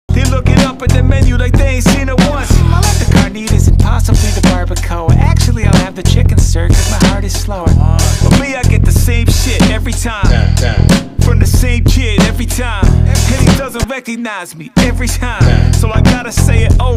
They looking up at the menu like they ain't seen it once. The carnitas and possibly the barbacoa. Actually, I'll have the chicken, sir, cause my heart is slower. But me, I get the same shit every time. From the same kid every time. And he doesn't recognize me every time. So I gotta say it over